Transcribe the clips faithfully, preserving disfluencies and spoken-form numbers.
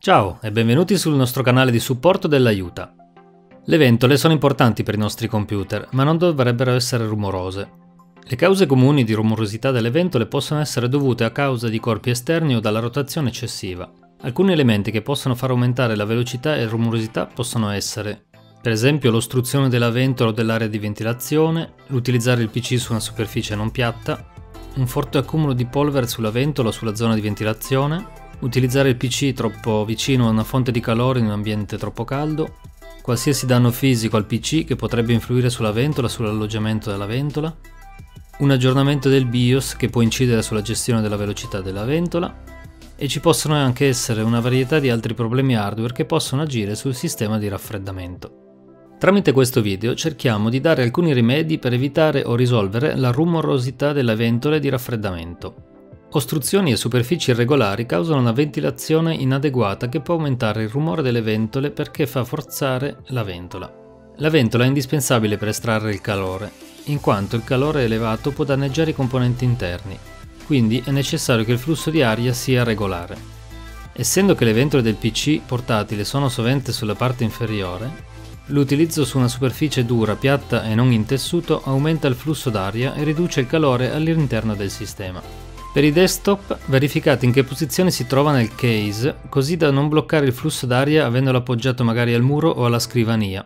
Ciao e benvenuti sul nostro canale di supporto dell'aiuta. Le ventole sono importanti per i nostri computer, ma non dovrebbero essere rumorose. Le cause comuni di rumorosità delle ventole possono essere dovute a causa di corpi esterni o dalla rotazione eccessiva. Alcuni elementi che possono far aumentare la velocità e la rumorosità possono essere, per esempio, l'ostruzione della ventola o dell'area di ventilazione, l'utilizzare il P C su una superficie non piatta, un forte accumulo di polvere sulla ventola o sulla zona di ventilazione, utilizzare il P C troppo vicino a una fonte di calore in un ambiente troppo caldo, qualsiasi danno fisico al P C che potrebbe influire sulla ventola e sull'alloggiamento della ventola, un aggiornamento del BIOS che può incidere sulla gestione della velocità della ventola, e ci possono anche essere una varietà di altri problemi hardware che possono agire sul sistema di raffreddamento. Tramite questo video cerchiamo di dare alcuni rimedi per evitare o risolvere la rumorosità delle ventole di raffreddamento. Ostruzioni e superfici irregolari causano una ventilazione inadeguata che può aumentare il rumore delle ventole perché fa forzare la ventola. La ventola è indispensabile per estrarre il calore, in quanto il calore elevato può danneggiare i componenti interni, quindi è necessario che il flusso di aria sia regolare. Essendo che le ventole del P C portatile sono sovente sulla parte inferiore, l'utilizzo su una superficie dura, piatta e non in tessuto aumenta il flusso d'aria e riduce il calore all'interno del sistema. Per i desktop, verificate in che posizione si trova nel case, così da non bloccare il flusso d'aria avendolo appoggiato magari al muro o alla scrivania.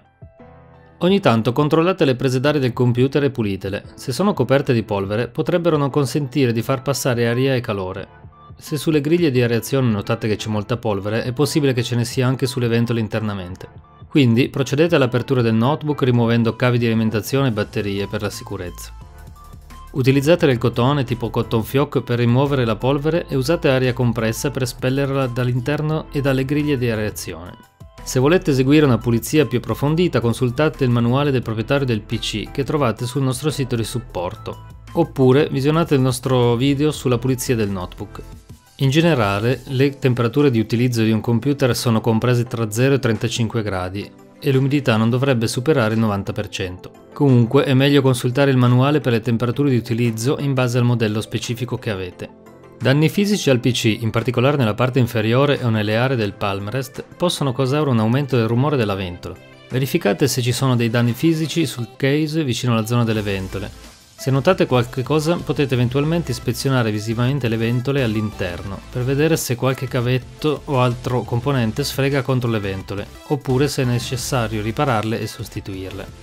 Ogni tanto controllate le prese d'aria del computer e pulitele. Se sono coperte di polvere, potrebbero non consentire di far passare aria e calore. Se sulle griglie di areazione notate che c'è molta polvere, è possibile che ce ne sia anche sulle ventole internamente. Quindi procedete all'apertura del notebook rimuovendo cavi di alimentazione e batterie per la sicurezza. Utilizzate del cotone tipo cotton fioc per rimuovere la polvere e usate aria compressa per espellerla dall'interno e dalle griglie di areazione. Se volete eseguire una pulizia più approfondita, consultate il manuale del proprietario del P C che trovate sul nostro sito di supporto, oppure visionate il nostro video sulla pulizia del notebook. In generale, le temperature di utilizzo di un computer sono comprese tra zero e trentacinque gradi e l'umidità non dovrebbe superare il novanta per cento. Comunque è meglio consultare il manuale per le temperature di utilizzo in base al modello specifico che avete. Danni fisici al P C, in particolare nella parte inferiore o nelle aree del palm rest, possono causare un aumento del rumore della ventola. Verificate se ci sono dei danni fisici sul case vicino alla zona delle ventole. Se notate qualche cosa, potete eventualmente ispezionare visivamente le ventole all'interno per vedere se qualche cavetto o altro componente sfrega contro le ventole, oppure se è necessario ripararle e sostituirle.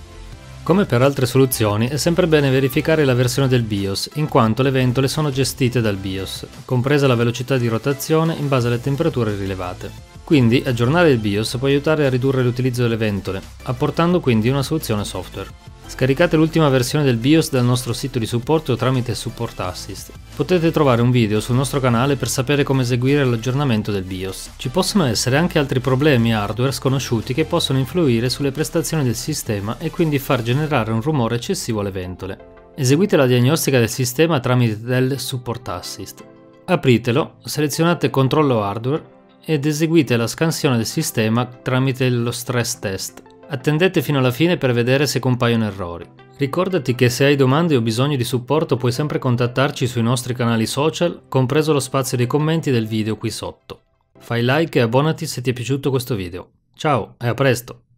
Come per altre soluzioni, è sempre bene verificare la versione del BIOS, in quanto le ventole sono gestite dal BIOS, compresa la velocità di rotazione in base alle temperature rilevate. Quindi aggiornare il BIOS può aiutare a ridurre l'utilizzo delle ventole, apportando quindi una soluzione software. Scaricate l'ultima versione del BIOS dal nostro sito di supporto tramite Support Assist. Potete trovare un video sul nostro canale per sapere come eseguire l'aggiornamento del BIOS. Ci possono essere anche altri problemi hardware sconosciuti che possono influire sulle prestazioni del sistema e quindi far generare un rumore eccessivo alle ventole. Eseguite la diagnostica del sistema tramite del Support Assist. Apritelo, selezionate Controllo hardware ed eseguite la scansione del sistema tramite lo stress test. Attendete fino alla fine per vedere se compaiono errori. Ricordati che se hai domande o bisogno di supporto puoi sempre contattarci sui nostri canali social, compreso lo spazio dei commenti del video qui sotto. Fai like e abbonati se ti è piaciuto questo video. Ciao e a presto!